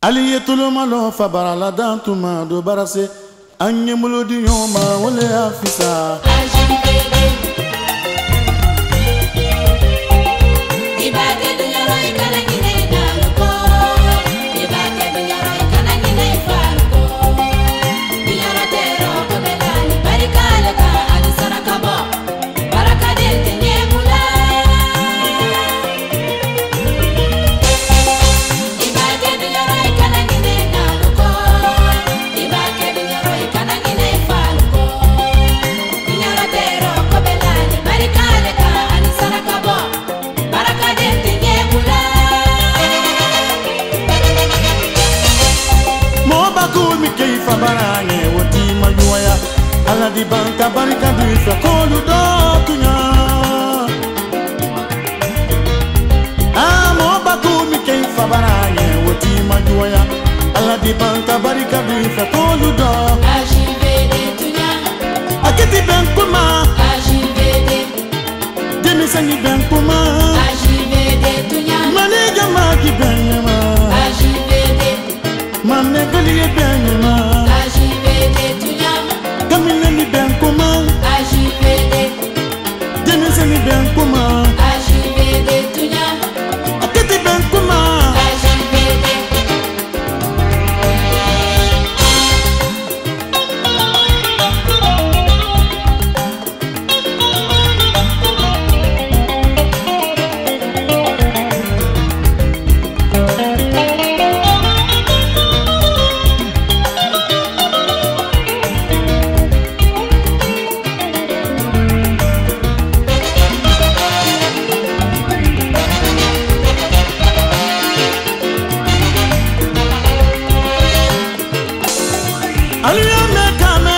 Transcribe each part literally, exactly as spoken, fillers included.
Aliye tulumalo fabara la dantuma do barase anye mulodi yoma wole afisa ibake dunyaro ikana ngine naluko ibake dunyaro ikana ngine faruko dunyaro tero kobelani barikale ka adisara kabo baraka dente nyemula ibake dunyaro ikana ngine naluko ibake dunyaro ikana ngine faruko dunyaro tero kobelani barikale ka adisara kabo baraka dente nyemula mo baku mi keifa barane woti majuaya ala di banka barika du fa kolu do tunya ah mo baku mi keifa barane woti majuaya ala di banka barika du fa kolu do ajivede tunya akiti ben kuma ajivede demi sangi ben kuma ajivede tunya maneja maki ben ma ajivede manne galiye ben ma ajivede tunya kamine ni ben kuma ajivede demi sangi ben kuma ajivede tunya akiti ben kuma ajivede Aliya me kame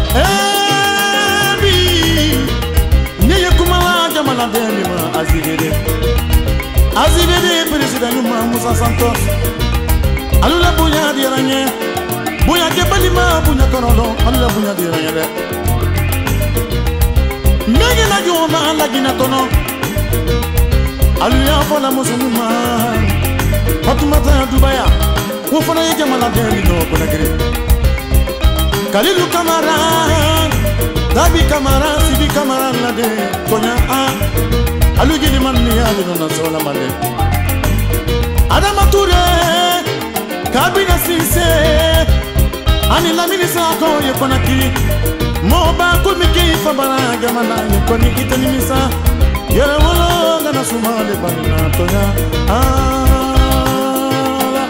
ebi niye kumala jamana demi ma azibede azibede president ma Musa Santos alula bunya diranye bunya ke balima bunya konodo alula bunya diranye de mege na joma ala gina tono aluya fola musulma fatumata dubaya wo fona ye jamana demi no ko nagre Kalilu Kamara, Dabi Kamara, Sibi Kamara Lade, Konya A, Alugini Mania, Nona Sola Made. Adama Ture, Kabina Sise, Ani Laminisa Koye Konaki, Moba Kumiki Fabara, Gamana, Koniki Tanimisa, Yerawolo, Gana Sumale Banina, Toya, Ah,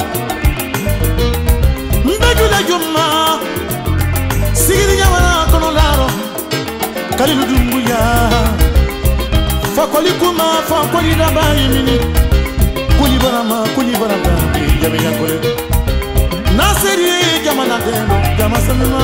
Mbegula Juma. Sigiri nyawara kono laro Kalilu dumbuya Fakoli kuma fakoli dabayi mini Kuli barama kuli barama Yami yakore Nasiri jamana deno Jama samima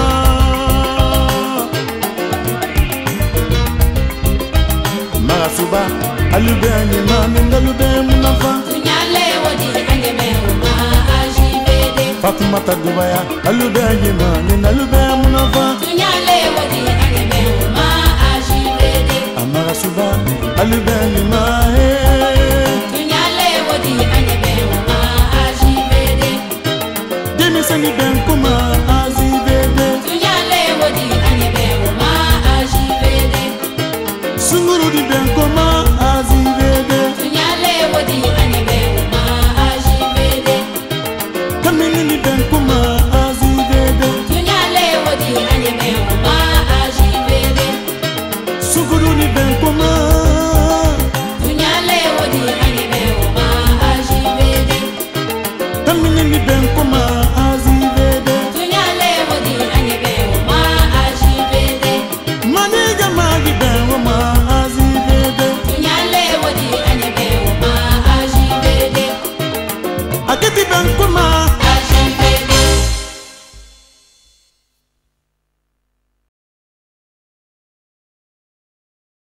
Magasuba Alube anyema Ningalube munafa tunyale wodi angeme uma ajivede Fatumata Dubaya Alube anyema Ningalube munafa tunyale wodi angeme uma ajivede Amagasuba Alube anyema tunyale wodi angeme uma ajivede Demi sangi ben kuma azibede tunyale wodi angeme uma ajivede Sunguru di ben kuma azibede tunyale wodi angeme uma ajivede Kamini ni ben kuma